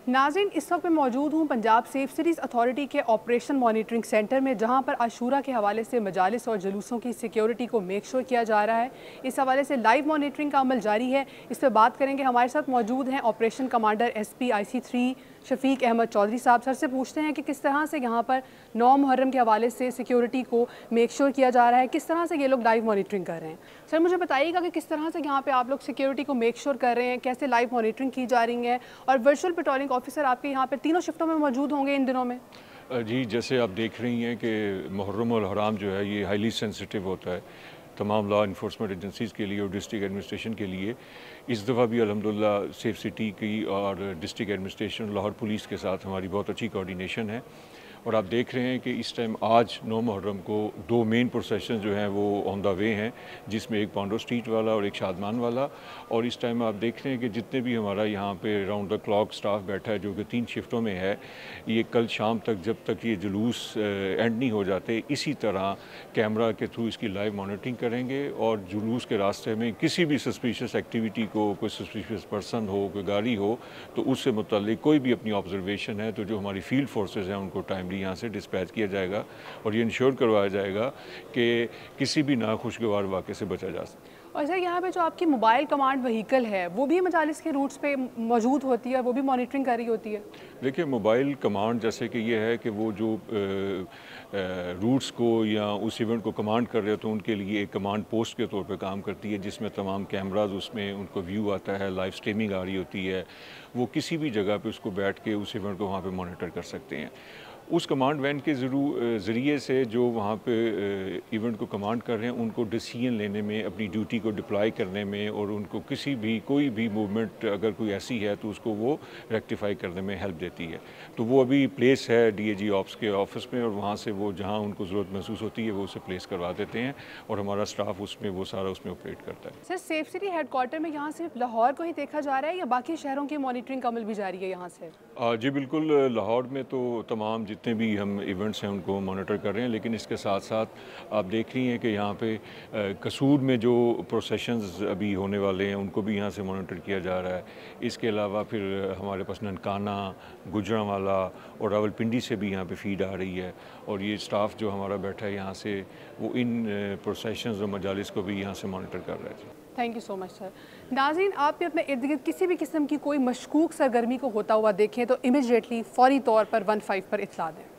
नाज़रीन, इस वक्त मैं मौजूद हूँ पंजाब सेफ सिटीज़ अथॉरिटी के ऑपरेशन मॉनिटरिंग सेंटर में, जहाँ पर आशूरा के हवाले से मजालिस और जुलूसों की सिक्योरिटी को मेक श्योर किया जा रहा है। इस हवाले से लाइव मॉनिटरिंग का अमल जारी है। इस पर बात करेंगे। हमारे साथ मौजूद हैं operation commander SP IC3 Shafiq Ahmed Chaudhry sahab. Sir से पूछते हैं कि किस तरह से यहाँ पर 9 मुहर्रम के हवाले से सिक्योरिटी को मेक श्योर किया जा रहा है, किस तरह से ये लोग लाइव मॉनिटरिंग कर रहे हैं। सर मुझे बताइएगा कि किस तरह से यहाँ पे आप लोग सिक्योरिटी को मेक श्योर कर रहे हैं, कैसे लाइव मॉनिटरिंग की जा रही है, और वर्चुअल पेट्रोलिंग ऑफिसर आपके यहाँ पे तीनों शिफ्टों में मौजूद होंगे इन दिनों में? जी, जैसे आप देख रही हैं कि मुहर्रम और हराम जो है ये हाईली सेंसिटिव होता है तमाम लॉ इन्फोर्समेंट एजेंसीज़ के लिए और डिस्ट्रिक्ट एडमिनिस्ट्रेशन के लिए। इस दफ़ा भी अल्हम्दुलिल्लाह सेफ सिटी की और डिस्ट्रिक्ट एडमिनिस्ट्रेशन लाहौर पुलिस के साथ हमारी बहुत अच्छी कोऑर्डिनेशन है। और आप देख रहे हैं कि इस टाइम आज 9 मुहर्रम को 2 मेन प्रोसेशन जो हैं वो ऑन द वे हैं, जिसमें एक पांडो स्ट्रीट वाला और एक शादमान वाला। और इस टाइम आप देख रहे हैं कि जितने भी हमारा यहाँ पे राउंड द क्लॉक स्टाफ बैठा है, जो कि 3 शिफ्टों में है, ये कल शाम तक जब तक ये जुलूस एंड नहीं हो जाते, इसी तरह कैमरा के थ्रू इसकी लाइव मॉनिटरिंग करेंगे। और जुलूस के रास्ते में किसी भी सस्पिशियस एक्टिविटी को, कोई सस्पिशियस पर्सन हो, कोई गाड़ी हो, तो उससे मुताल्लिक कोई भी अपनी ऑब्जर्वेशन है तो जो हमारी फील्ड फोर्सेस हैं उनको टाइमली यहाँ से डिस्पैच किया जाएगा और ये इंश्योर करवाया जाएगा कि किसी भी नाखुशगवार वाक़े से बचा जा सके। और सर यहाँ पे जो आपकी मोबाइल कमांड व्हीकल है वो भी मजालिस के रूट्स पे मौजूद होती है, वो भी मॉनिटरिंग कर रही होती है? देखिए, मोबाइल कमांड जैसे कि ये है कि वो जो रूट्स को या उस इवेंट को कमांड कर रहे हो तो उनके लिए एक कमांड पोस्ट के तौर पे काम करती है, जिसमें तमाम कैमराज उसमें उनको व्यू आता है, लाइव स्ट्रीमिंग आ रही होती है। वो किसी भी जगह पे उसको बैठ के उस इवेंट को वहाँ पे मॉनिटर कर सकते हैं। उस कमांड वैन के ज़रिए से जो वहाँ पे इवेंट को कमांड कर रहे हैं उनको डिसीजन लेने में, अपनी ड्यूटी को डिप्लॉय करने में, और उनको कोई भी मूवमेंट अगर कोई ऐसी है तो उसको वो रेक्टिफाई करने में हेल्प देती है। तो वो अभी प्लेस है DAG ऑप्स के ऑफिस में, और वहाँ से वो जहाँ उनको ज़रूरत महसूस होती है वो उसे प्लेस करवा देते हैं और हमारा स्टाफ उसमें वो सारा उसमें ऑपरेट करता है। सर, सेफ सिटी हेडक्वार्टर में यहाँ सिर्फ लाहौर को ही देखा जा रहा है या बाकी शहरों की मॉनिटरिंग का अमल भी जारी है यहाँ से? जी बिल्कुल, लाहौर में तो तमाम जितने भी हम इवेंट्स हैं उनको मॉनिटर कर रहे हैं, लेकिन इसके साथ साथ आप देख रही हैं कि यहाँ पे कसूर में जो प्रोसेशंस अभी होने वाले हैं उनको भी यहाँ से मॉनिटर किया जा रहा है। इसके अलावा फिर हमारे पास ननकाना, गुजरांवाला और रावलपिंडी से भी यहाँ पे फीड आ रही है, और ये स्टाफ जो हमारा बैठा है यहाँ से वो इन प्रोसेशंस और मजालिस को भी यहाँ से मॉनिटर कर रहा है। Thank you so much sir. नाज़रीन, आप भी अपने इर्द गिर्द किसी भी किस्म की कोई मशकूक सरगर्मी को होता हुआ देखें तो इमीडिएटली फौरी तौर पर 15 पर इत्तला दें।